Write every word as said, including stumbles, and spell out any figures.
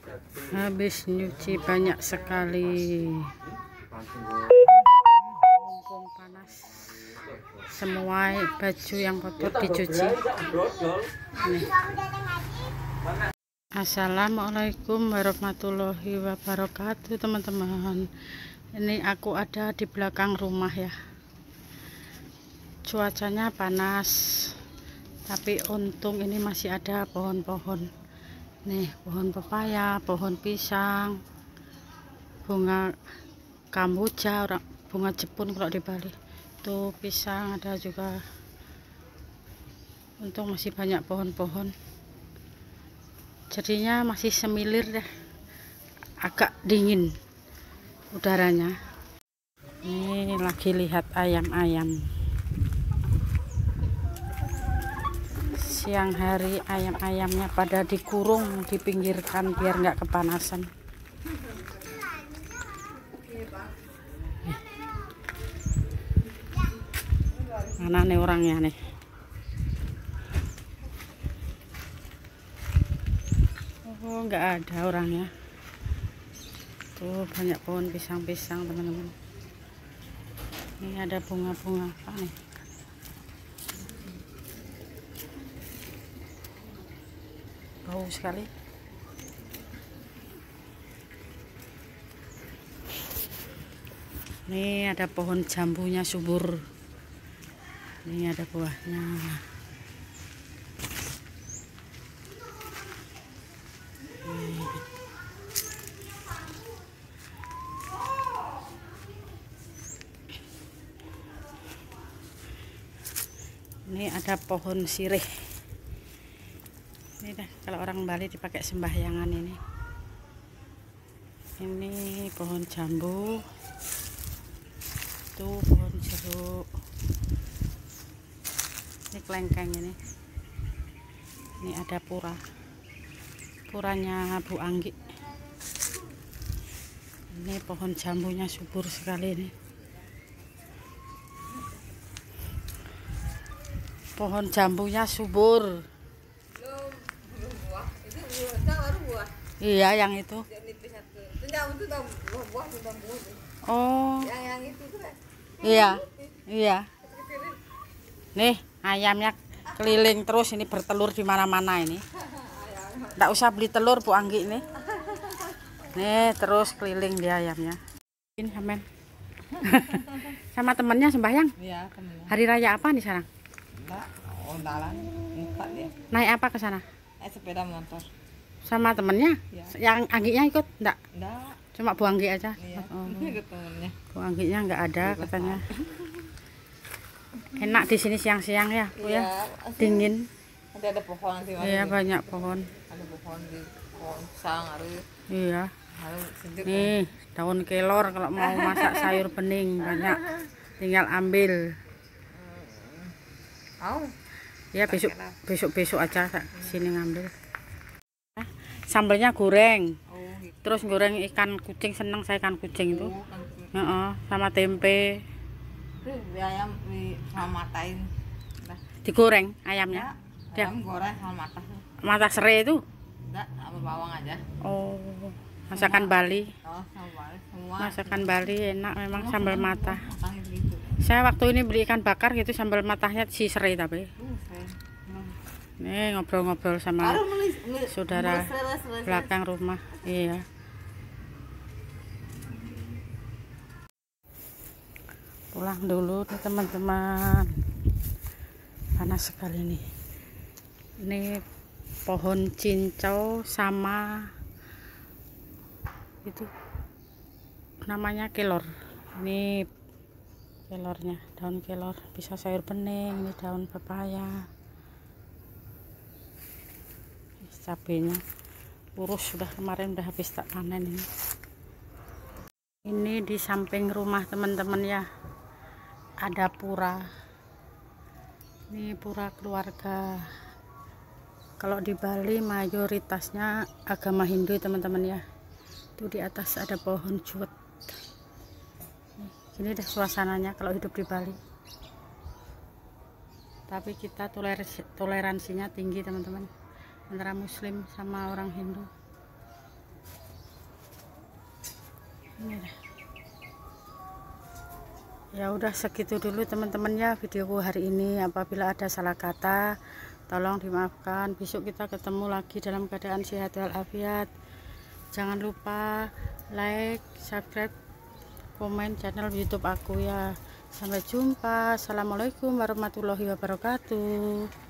Habis nyuci banyak sekali, mumpung panas, semua baju yang kotor dicuci. Nih. Assalamualaikum warahmatullahi wabarakatuh, teman-teman. Ini aku ada di belakang rumah ya. Cuacanya panas, tapi untung ini masih ada pohon-pohon. Nih, pohon pepaya, pohon pisang, bunga kamboja, orang bunga jepun kalau di Bali. Tuh pisang ada juga. Untung masih banyak pohon-pohon. Jadinya masih semilir deh. Agak dingin udaranya. Ini lagi lihat ayam-ayam. Siang hari ayam-ayamnya pada dikurung, dipinggirkan biar nggak kepanasan. Mana nih orangnya nih? Oh, nggak ada orangnya. Tuh banyak pohon pisang-pisang, teman-teman. Ini ada bunga-bunga apa nih? Bau sekali. Ini ada pohon jambunya subur. Ini ada buahnya. Ini ada pohon sirih. Ini dah kalau orang Bali dipakai sembahyangan ini. Ini pohon jambu. Tuh pohon jeruk. Ini kelengkeng ini. Ini ada pura. Puranya Bu Anggi. Ini pohon jambunya subur sekali ini. Pohon jambunya subur. Iya, yang itu. Oh. Iya, iya. Nih, ayamnya keliling terus ini, bertelur di mana-mana ini. Nggak usah beli telur Bu Anggi ini. Nih, terus keliling dia ayamnya. Ini Amen. Sama temennya sembahyang? Iya, temennya. Hari raya apa nih sekarang? Enggak, ondalan, empat ya. Naik apa ke sana? Naik sepeda motor. Sama temennya? Ya. Yang Angginya ikut? Enggak? Enggak. Cuma Bu Anggi aja? Iya. Oh. Bu Angginya enggak ada katanya. Enak di sini siang-siang ya, Bu ya? Ya. Dingin. Nanti ada pohon nanti. Iya, banyak pohon. Ada pohon di pohon pisang ada. Iya. Nih, daun kelor kalau mau masak sayur bening banyak. Tinggal ambil. Oh. Ya besok besok besok aja sini ngambil. Sambelnya goreng. Oh, gitu. Terus goreng ikan kucing, seneng saya ikan kucing itu. Oh, kan. Uh-uh, sama tempe. Ayam sama matain. Digoreng ayamnya. Ya, ayam goreng sama mata. Mata serai itu? Enggak, sama bawang aja. Oh, masakan semua. Bali. Oh, sama Bali. Semua. Masakan Bali enak memang semua, sambal semua, mata. Gitu. Saya waktu ini beli ikan bakar gitu, sambal matanya si serai tapi. Nih ngobrol-ngobrol sama saudara belakang rumah. Iya. Pulang dulu nih teman-teman. Panas sekali nih. Ini pohon cincau sama itu namanya kelor. Ini kelornya, daun kelor, bisa sayur bening. Ini daun pepaya. Cabenya lurus, sudah kemarin udah habis tak panen ini. Ini di samping rumah teman-teman ya, ada pura. Ini pura keluarga. Kalau di Bali mayoritasnya agama Hindu teman-teman ya. Itu di atas ada pohon juwet. Ini dah suasananya kalau hidup di Bali. Tapi kita toleransinya tinggi teman-teman, antara Muslim sama orang Hindu. Ini. Ya udah segitu dulu teman-temannya videoku hari ini. Apabila ada salah kata tolong dimaafkan. Besok kita ketemu lagi dalam keadaan sehat walafiat. Jangan lupa like, subscribe, komen channel YouTube aku ya. Sampai jumpa. Assalamualaikum warahmatullahi wabarakatuh.